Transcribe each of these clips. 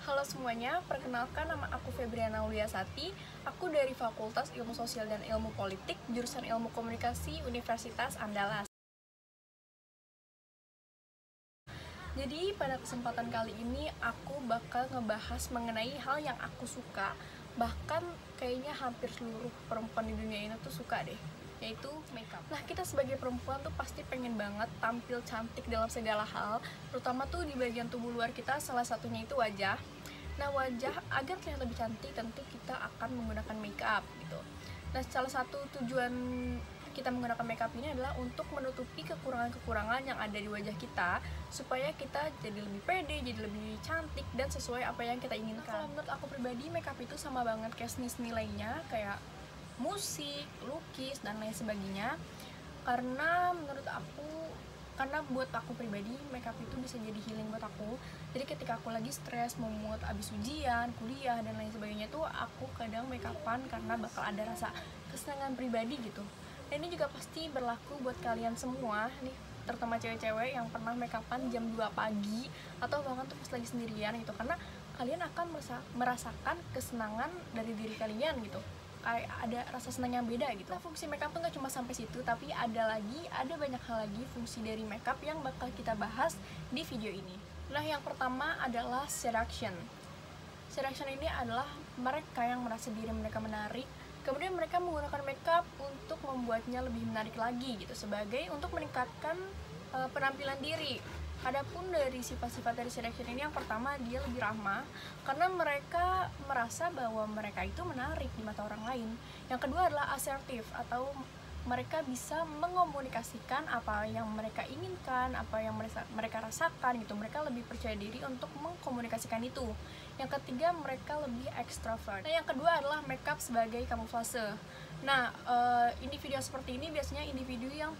Halo semuanya, perkenalkan nama aku Febriana Uliasati. Aku dari Fakultas Ilmu Sosial dan Ilmu Politik, jurusan Ilmu Komunikasi Universitas Andalas. Jadi pada kesempatan kali ini aku bakal ngebahas mengenai hal yang aku suka. Bahkan kayaknya hampir seluruh perempuan di dunia ini tuh suka deh, yaitu makeup. Nah, kita sebagai perempuan tuh pasti pengen banget tampil cantik dalam segala hal, terutama tuh di bagian tubuh luar kita, salah satunya itu wajah. Nah, wajah agar terlihat lebih cantik tentu kita akan menggunakan makeup gitu. Nah, salah satu tujuan kita menggunakan makeup ini adalah untuk menutupi kekurangan-kekurangan yang ada di wajah kita supaya kita jadi lebih pede, jadi lebih cantik dan sesuai apa yang kita inginkan. Nah, kalau menurut aku pribadi, makeup itu sama banget kayak seni-seni lainnya, kayak musik, lukis, dan lain sebagainya. Karena buat aku pribadi, makeup itu bisa jadi healing buat aku. Jadi ketika aku lagi stres, mood abis ujian, kuliah, dan lain sebagainya tuh aku kadang makeupan karena bakal ada rasa kesenangan pribadi gitu. Dan ini juga pasti berlaku buat kalian semua nih, terutama cewek-cewek yang pernah makeupan jam 2 pagi atau bahkan tuh pas lagi sendirian gitu, karena kalian akan merasakan kesenangan dari diri kalian gitu, kayak ada rasa senang yang beda gitu. Nah, fungsi makeup tuh gak cuma sampai situ, tapi ada banyak hal lagi fungsi dari makeup yang bakal kita bahas di video ini. Nah, yang pertama adalah seduction. Seduction ini adalah mereka yang merasa diri mereka menarik, kemudian mereka menggunakan makeup untuk membuatnya lebih menarik lagi gitu, sebagai untuk meningkatkan penampilan diri. Adapun dari sifat-sifat dari seduction ini, yang pertama, dia lebih ramah karena mereka merasa bahwa mereka itu menarik di mata orang lain. Yang kedua adalah asertif, atau mereka bisa mengomunikasikan apa yang mereka inginkan, apa yang mereka rasakan gitu. Mereka lebih percaya diri untuk mengkomunikasikan itu. Yang ketiga, mereka lebih ekstrovert. Nah, yang kedua adalah makeup sebagai kamuflase. Nah, individu seperti ini biasanya individu yang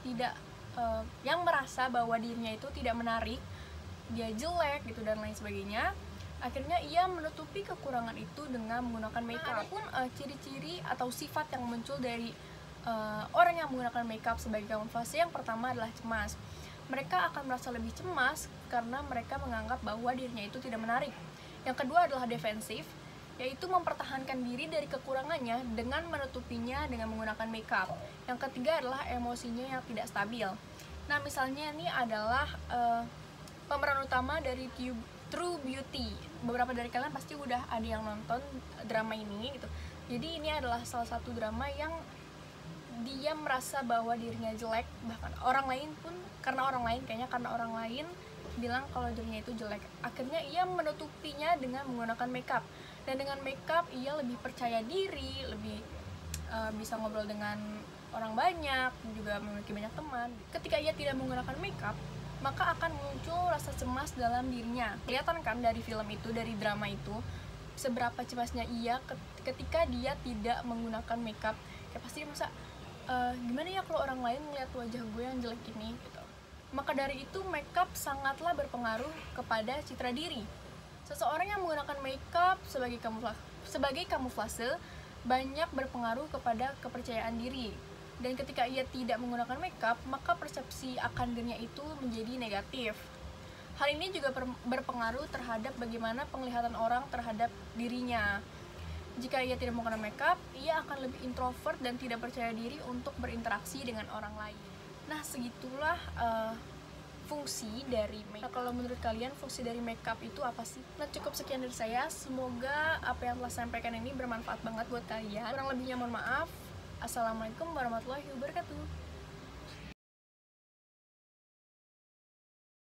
yang merasa bahwa dirinya itu tidak menarik, dia jelek gitu dan lain sebagainya. Akhirnya ia menutupi kekurangan itu dengan menggunakan makeup. Adapun ciri-ciri atau sifat yang muncul dari orang yang menggunakan makeup sebagai kamuflase, yang pertama adalah cemas. Mereka akan merasa lebih cemas karena mereka menganggap bahwa dirinya itu tidak menarik. Yang kedua adalah defensif, yaitu mempertahankan diri dari kekurangannya dengan menutupinya dengan menggunakan makeup. Yang ketiga adalah emosinya yang tidak stabil. Nah, misalnya ini adalah pemeran utama dari True Beauty. Beberapa dari kalian pasti udah ada yang nonton drama ini gitu. Jadi ini adalah salah satu drama yang dia merasa bahwa dirinya jelek, bahkan orang lain pun karena orang lain bilang kalau dirinya itu jelek. Akhirnya ia menutupinya dengan menggunakan makeup. Dan dengan makeup ia lebih percaya diri, lebih bisa ngobrol dengan orang banyak, juga memiliki banyak teman. Ketika ia tidak menggunakan makeup, maka akan muncul rasa cemas dalam dirinya. Kelihatan kan dari film itu, dari drama itu, seberapa cemasnya ia ketika dia tidak menggunakan makeup. Ya pasti dia merasa, gimana ya kalau orang lain ngeliat wajah gue yang jelek ini gitu. Maka dari itu, makeup sangatlah berpengaruh kepada citra diri. Seseorang yang menggunakan makeup sebagai kamuflase banyak berpengaruh kepada kepercayaan diri. Dan ketika ia tidak menggunakan makeup, maka persepsi akan dirinya itu menjadi negatif. Hal ini juga berpengaruh terhadap bagaimana penglihatan orang terhadap dirinya. Jika ia tidak menggunakan makeup, ia akan lebih introvert dan tidak percaya diri untuk berinteraksi dengan orang lain. Nah, segitulah fungsi dari makeup. Nah, kalau menurut kalian fungsi dari makeup itu apa sih? Nah, cukup sekian dari saya. Semoga apa yang telah saya sampaikan ini bermanfaat banget buat kalian. Kurang lebihnya mohon maaf. Assalamualaikum warahmatullahi wabarakatuh.